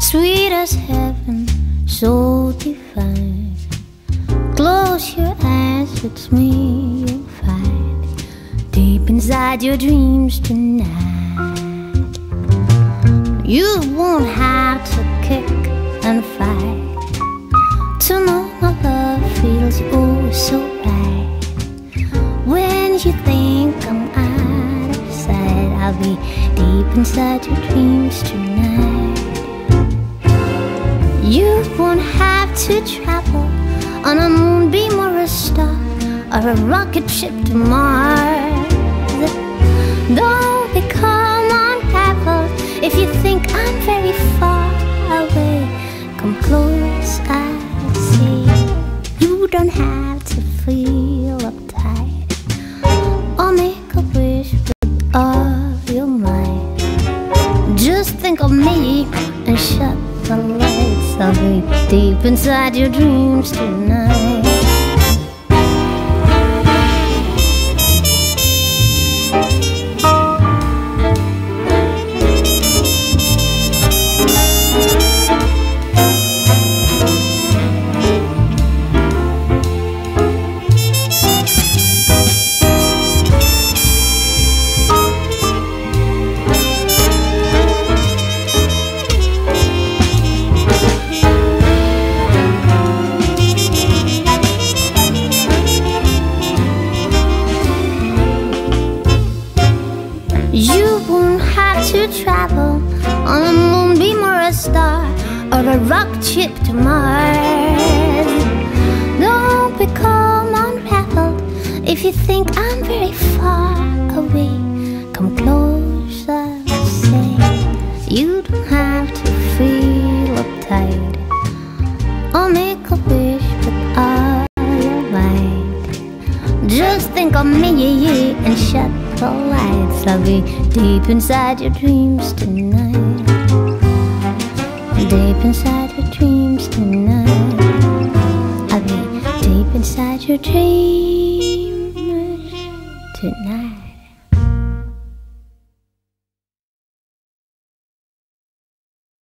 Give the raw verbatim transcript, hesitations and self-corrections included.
sweet as heaven, so divine. Close your eyes, it's me you'll find deep inside your dreams tonight. You won't have to kick and fight to know my love feels oh so right. When you think I'm out of sight, I'll be deep inside your dreams tonight. You won't have to travel on a moonbeam or a star or a rocket ship to Mars. Don't become unraveled if you think I'm very far away. Come close, I say. You don't have to feel uptight or make a wish with all your might. Just think of me and shut the lights. I'll be deep inside your dreams tonight. You won't have to travel on a moonbeam or a star or a rocket ship to Mars. Don't become unraveled if you think I'm very far away. Come close, I'll say. You don't have to feel uptight or make a wish with all your might. Just think of me and shut the lights. I'll be deep inside your dreams tonight. Deep inside your dreams tonight. I'll be deep inside your dreams tonight.